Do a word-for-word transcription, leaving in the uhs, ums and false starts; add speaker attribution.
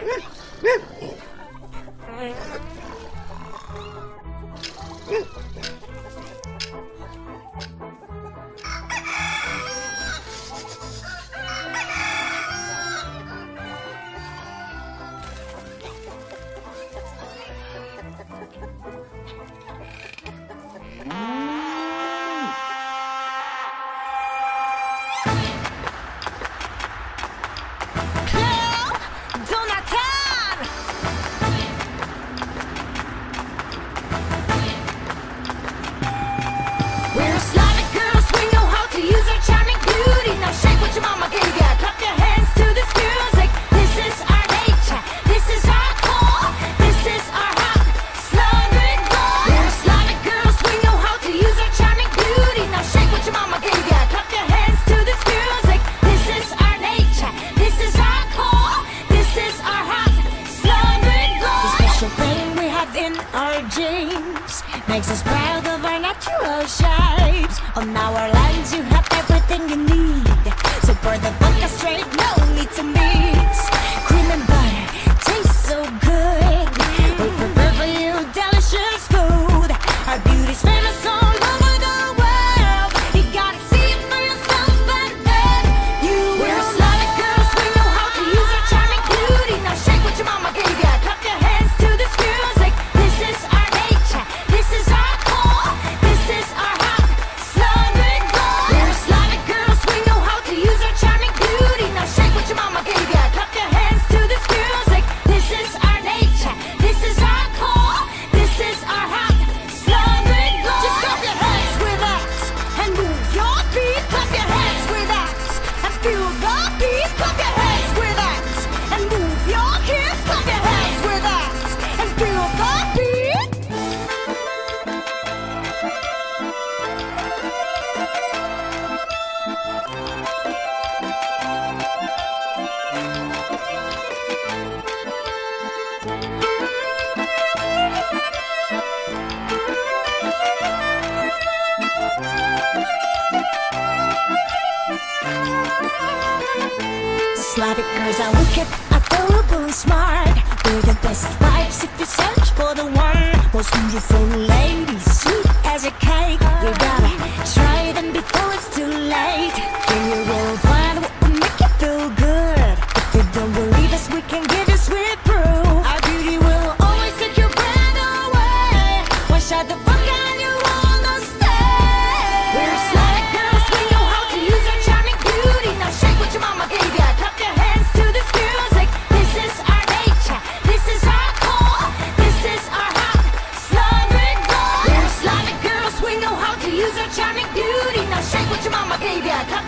Speaker 1: We're Slavic girls, we know how to use our charming beauty. Now shake what your mama gave ya. Clap your hands to this music. This is our nature, this is our core, this is our hot Slavic boy. We're Slavic girls, we know how to use our charming beauty. Now shake what your mama gave ya. Clap your hands to this music. This is our nature, this is our core, this is our hot Slavic boy. The special thing we have in our genes makes us proud of our natural shapes. On our lands you have everything you need. So pour the vodka straight, no need to mix. Cream and butter tastes so good. We prepare for you delicious food. Our beauty's famous all over the world. You gotta see it for yourself and then you We're Slavic girls, we know how to use our charming beauty. Now shake what your mama gave ya. Clap your hands to this music. This is our nature, this is our core, this is our hot Slavic boy. We're Slavic girls, we know how to use our charming beauty. Now shake what your mama gave ya. Clap your hands to this music. This is our nature, this is our core, this is our hot Slavic boy. Just clap your hands with us and move your feet. Clap your hands with us and feel the beat. Clap your hands with us and move your hips. Clap your hands with us and feel the beat. Slavic girls are wicked, adorable and smart. We're the best vibes if you search for the one. Most beautiful ladies, sweet as a cake. You gotta try them before it's too late. Then you will find what will make you feel good. If you don't believe us, we can give you sweet proof. Our beauty will always take your breath away. One shot the vodka and you wanna stay. We're Slavic girls, we know how to use our charming beauty. Now shake what your mama gave ya. Clap your hands to this music. This is our nature, this is our core, this is our hot Slavic boy. We're Slavic girls, we know how to use our charming beauty. Now shake what your mama gave ya. Clap